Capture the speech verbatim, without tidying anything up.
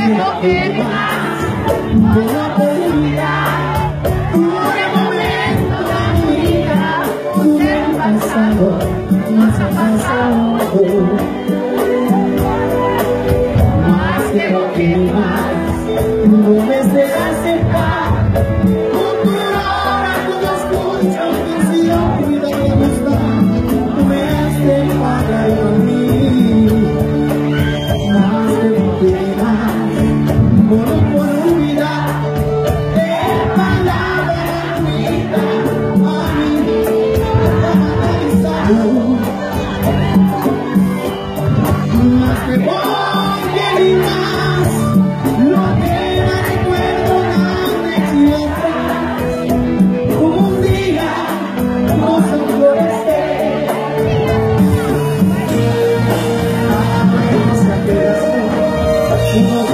lo que más puedo olvidar. Por momento de mi vida, tú te has pasado, más ha pasado. Más que lo que más, no me sé acercar. Un ahora cuando escucho que si yo cuida que me está, me hace pagar por mí. Más que lo que más, no lo puedo olvidar. De palabras bonitas a mí, analizado. Más que porque ni más, lo que me recuerdo nada de atrás. Como un día nos florecer, a la prensa que